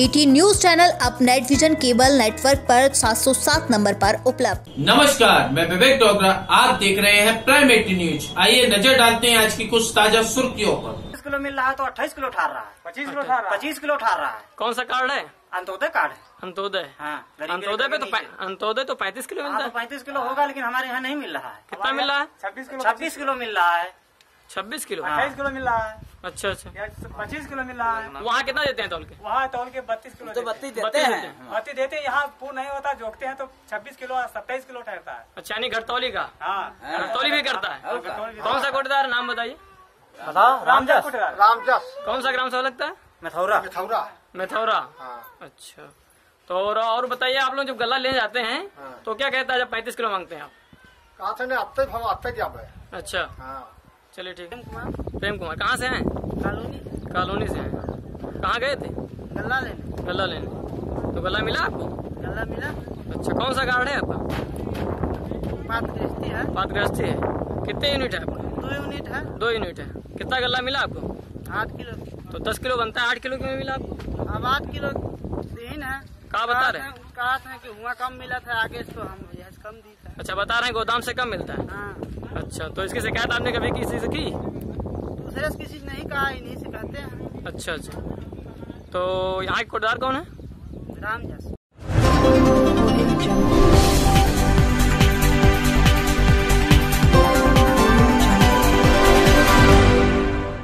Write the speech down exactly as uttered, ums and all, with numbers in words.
Eighty news channel अब net vision cable network पर सात सौ सात नंबर पर उपलब्ध। नमस्कार, मैं विवेक डोगरा, आप देख रहे हैं प्राइम एटी न्यूज। आइए नजर डालते हैं आज की कुछ ताजा सुर्खियों पर। पच्चीस किलो मिल रहा है तो अट्ठाईस किलो उठा रहा है, पच्चीस किलो उठा रहा है, पच्चीस किलो उठा रहा है। कौन सा कार्ड है? अंत्योदय कार्ड है। अंत्योदय। हाँ, अंत्योदय पे तो अंत्योदय तो पैंतीस किलो मिलता है। पैंतीस किलो होगा, लेकिन हमारे यहाँ नहीं मिल रहा है। कितना मिल रहा है? छब्बीस किलो छब्बीस किलो मिल रहा है। छब्बीस किलो अट्ठाईस किलो मिल रहा है। अच्छा अच्छा। पच्चीस किलो मिल रहा है। वहाँ कितना देते हैं तौल के? वहाँ तौल के बत्तीस किलो तो बत्तीस देते हैं, बत्तीस देते हैं। यहाँ पूर्ण नहीं होता, जोखते हैं तो छब्बीस किलो सत्ताईस किलो ठहरता है। अच्छा, यानी घटतौली का? हाँ, घटतौली भी करता है। कौन सा कोटेदार, नाम बताइए। रामजस। रामजस। कौन सा ग्राम सभा लगता है? मैथौरा। मैथौरा। मैथौरा। अच्छा, तो और, और बताइए, आप लोग जब गला ले जाते हैं तो क्या कहता है जब पैंतीस किलो मांगते हैं आप? कहाँ से अब हम अब तक क्या? अच्छा, हाँ। चलिए ठीक। प्रेम कुमार। प्रेम कुमार कहाँ से हैं? कॉलोनी। कॉलोनी से हैं। कहाँ गए थे? गल्ला लेने। गला लेने। तो गला मिला आपको? गल्ला मिला। अच्छा, कौन सा कार्ड है आपका? बात गृहस्थी है। बात गृहस्थी है। कितने यूनिट है आपका? दो यूनिट है। दो यूनिट है। कितना गला मिला आपको? आठ किलो। तो दस किलो बनता है, आठ किलो क्यों मिला आपको? अब आठ किलो दिन है। कहाँ बता रहे हैं? कहा था कि हुआ कम मिला था, आगे इसको हम कम दी था। अच्छा, बता रहे हैं गोदाम से कम मिलता है। हाँ। अच्छा, तो इसकी शिकायत आपने कभी किसी से की? दूसरे से किसी से नहीं कहा, इन्हीं से कहते हैं। अच्छा अच्छा। तो यहाँ के कोटेदार कौन है? रामजस।